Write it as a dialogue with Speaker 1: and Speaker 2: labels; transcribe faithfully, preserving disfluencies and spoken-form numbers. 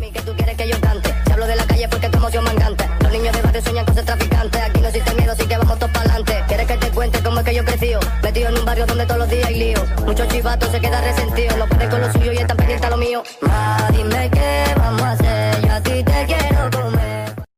Speaker 1: Que tú quieres que yo cante. Si hablo de la calle porque tu emoción mangante. Los niños de barrio sueñan con ser traficantes. Aquí no existe miedo, así que vamos todos para adelante. ¿Quieres que te cuente cómo es que yo crecí? Metido en un barrio donde todos los días hay lío. Muchos chivatos se quedan resentidos. No pueden con lo suyo y están pendientes a lo mío. Ah.